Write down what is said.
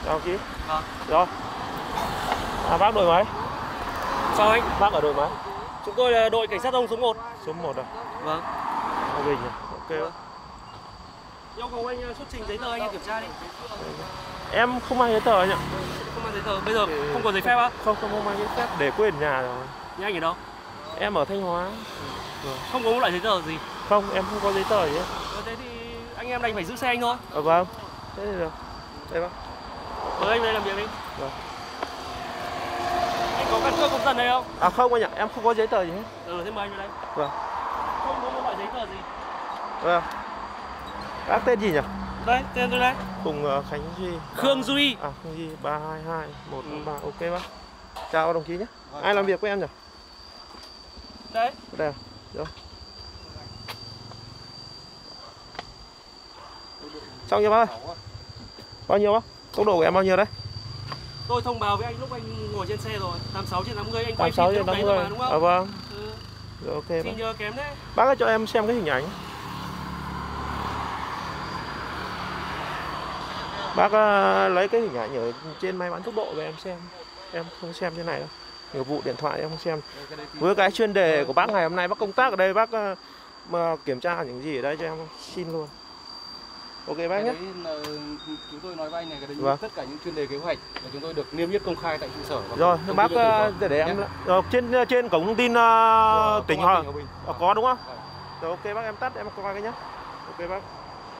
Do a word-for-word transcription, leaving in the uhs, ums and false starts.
Đồng chí. Vâng. Rồi. À, bác đội mấy? Sao anh? Bác ở đội mấy? Chúng tôi là đội cảnh sát giao thông số một. Số một à? Vâng. Hòa Bình à? Ok. Vâng. Yêu cầu anh xuất trình giấy tờ anh kiểm tra đi. Em không mang giấy tờ anh ạ. Không mang giấy tờ, bây giờ thì... không có giấy phép á? Không, không mang giấy phép, để quên ở nhà rồi. Nhà anh ở đâu? Em ở Thanh Hóa. Vâng. Không có một loại giấy tờ gì? Không, em không có giấy tờ gì hết. Ờ, thế thì anh em đành phải giữ xe anh thôi. Ờ vâng. Thế thì được. Đây bác. Mời anh đây làm việc đi. Vâng. Anh có căn cước công dân đây không? À không anh ạ, em không có giấy tờ gì hết. Ừ, thế mời anh vào đây. Vâng. Không có một loại giấy tờ gì. Vâng. Bác tên gì nhỉ? Đây, tên tôi đây. Cùng uh, Khánh Duy. Khương Duy. À, Khương Duy ba hai hai một ừ. ba. Ok bác. Chào đồng chí nhé. Vâng. Ai làm việc với em nhỉ? Đấy. Đây à? Rồi. Xong chưa bác ơi? Bao nhiêu bác? Tốc độ của em bao nhiêu đấy? Tôi thông báo với anh lúc anh ngồi trên xe rồi, tám mươi sáu trên năm mươi anh quay tám mươi sáu phim trên lúc năm mươi đấy mà đúng không? À vâng. Ừ. Rồi ok Thì bác. nhờ kém đấy. Bác ơi cho em xem cái hình ảnh. Bác uh, lấy cái hình ảnh ở trên máy bán tốc độ về em xem. Em không xem trên này đâu. Nhiều vụ điện thoại em không xem. Với cái chuyên đề của bác ngày hôm nay bác công tác ở đây, bác uh, mà kiểm tra những gì ở đây cho em xin luôn. Ok bác nhé. Chúng tôi nói với anh này, cái đấy vâng. Tất cả những chuyên đề kế hoạch là chúng tôi được niêm yết công khai tại trụ sở. Rồi bác để, để em rồi, trên trên cổng thông tin uh, tỉnh Hòa Bình có đúng không? Rồi ok bác, em tắt em coi cái nhé. Ok bác.